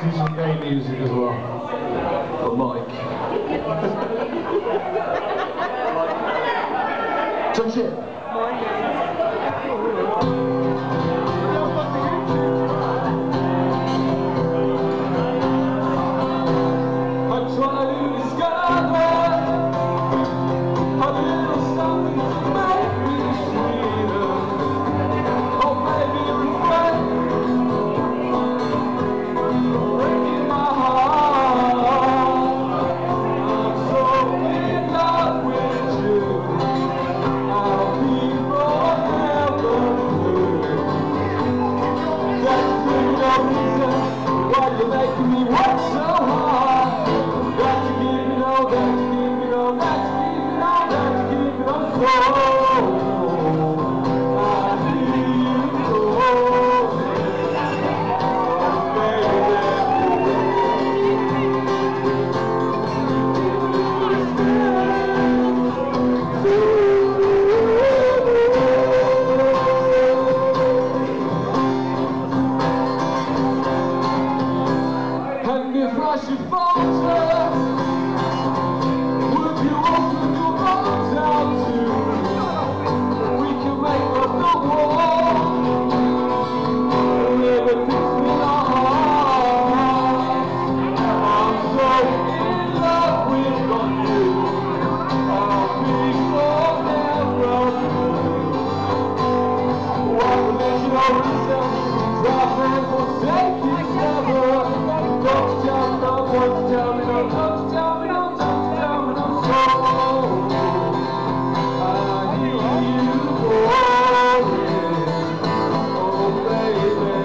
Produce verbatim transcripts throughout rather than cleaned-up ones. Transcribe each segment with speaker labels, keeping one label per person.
Speaker 1: do some gay music as well. For Mike. Touch it. I'm trying to discover a little something to make me sweeter. Oh, maybe reflect, breaking my heart. I'm so in love with you. I'll be forever blue. That's really no reason why you're making me work so hard. Got to keep it on, got to keep it on, got to keep it on, got to keep it on. So I hear you calling, and if I should falter, would you open your arms out to me? We can make up the wall, live a peace in our hearts. I'm so in love with you, I'll be forever blue. What religion or reason, drop and forsake each other. Don't you tell me no, don't you tell me no, don't you tell me no, don't you tell me no. So I hear you calling, oh baby.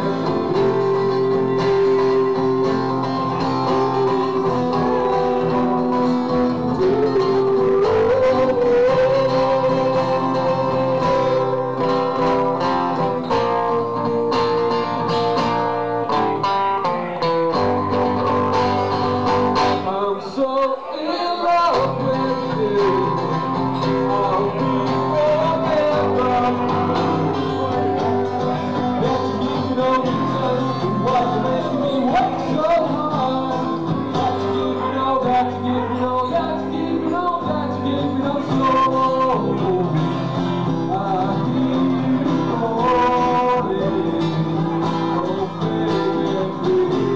Speaker 1: I'm so in love with you, I'll be forever blue. Got to keep it on reason why you're making me work so hard. Got to keep it on, got to keep it on, got to keep it on, got to keep it on. So I hear you calling, oh baby, please.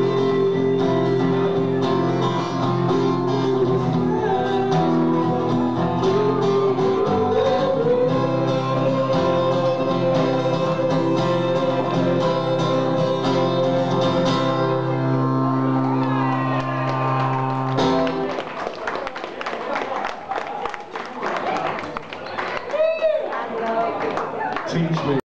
Speaker 1: Teach me.